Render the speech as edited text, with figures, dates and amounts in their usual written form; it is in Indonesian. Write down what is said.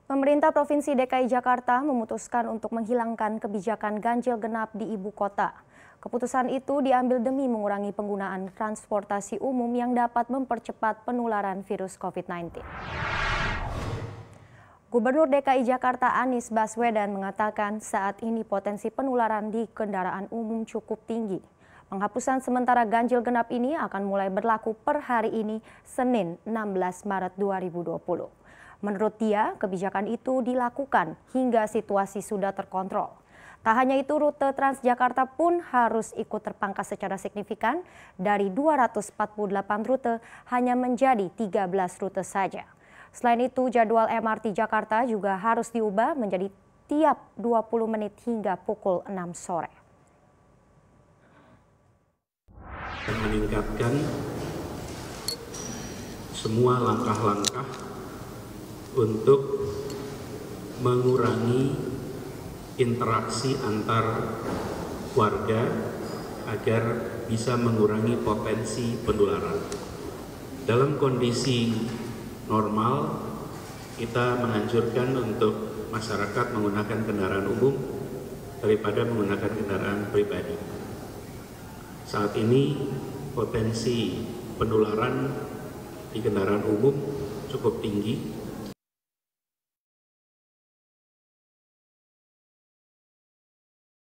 Pemerintah Provinsi DKI Jakarta memutuskan untuk menghilangkan kebijakan ganjil genap di ibu kota. Keputusan itu diambil demi mengurangi penggunaan transportasi umum yang dapat mempercepat penularan virus COVID-19. Gubernur DKI Jakarta Anies Baswedan mengatakan saat ini potensi penularan di kendaraan umum cukup tinggi. Penghapusan sementara ganjil genap ini akan mulai berlaku per hari ini, Senin 16 Maret 2020. Menurut dia, kebijakan itu dilakukan hingga situasi sudah terkontrol. Tak hanya itu, rute Transjakarta pun harus ikut terpangkas secara signifikan dari 248 rute hanya menjadi 13 rute saja. Selain itu, jadwal MRT Jakarta juga harus diubah menjadi tiap 20 menit hingga pukul 6 sore. Meningkatkan semua langkah-langkah untuk mengurangi interaksi antar warga agar bisa mengurangi potensi penularan. Dalam kondisi normal, kita menganjurkan untuk masyarakat menggunakan kendaraan umum daripada menggunakan kendaraan pribadi. Saat ini potensi penularan di kendaraan umum cukup tinggi.